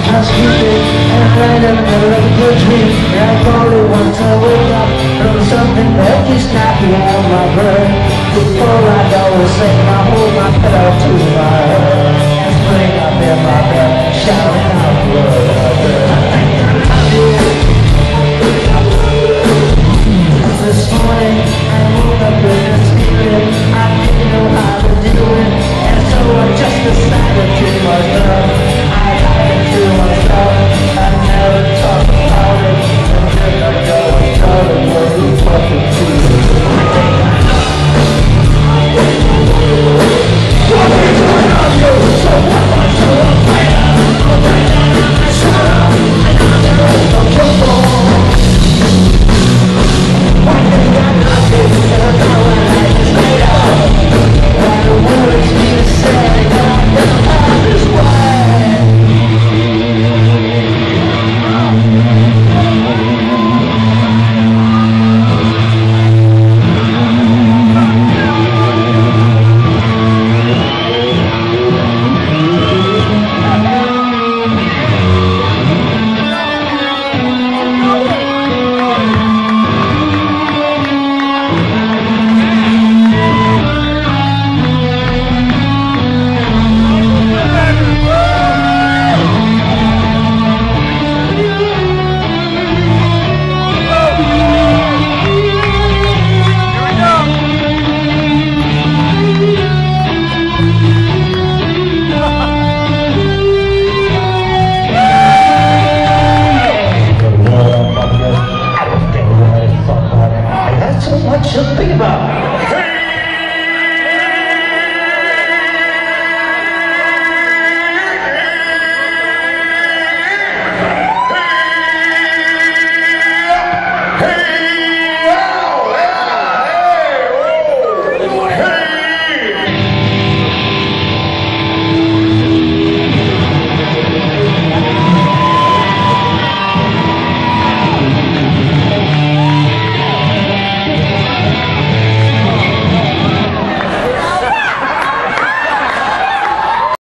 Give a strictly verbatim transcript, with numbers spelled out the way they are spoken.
I'm sleeping and I'm right in the middle of a good dream. And I only want to wake up from something that keeps knocking on my brain. Before I go insane, I hold my pillow to my head and spring up in my bed, shouting